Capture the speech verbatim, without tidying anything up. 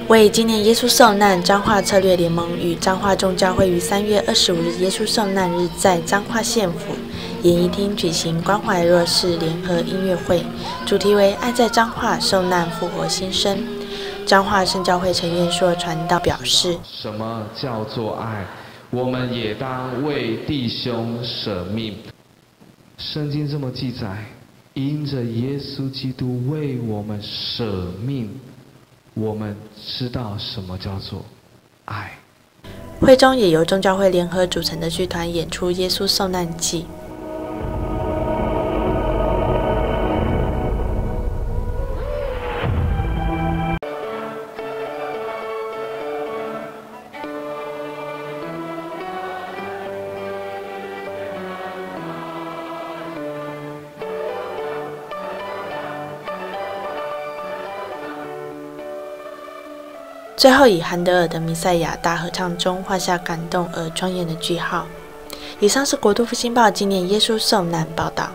为纪念耶稣受难，彰化策略联盟与彰化众教会于三月二十五日耶稣受难日，在彰化县府演艺厅举行关怀弱势联合音乐会，主题为“爱在彰化，受难复活新生”。彰化圣教会陈彦硕传道表示：“ 什么叫做爱？我们也当为弟兄舍命。圣经这么记载，因着耶稣基督为我们舍命。”我们知道什么叫做爱。 会中也由众教会联合组成的剧团演出《耶稣受难记》。最后以韩德尔的《弥赛亚》大合唱中画下感动而庄严的句号。以上是国度复兴报纪念耶稣受难报道。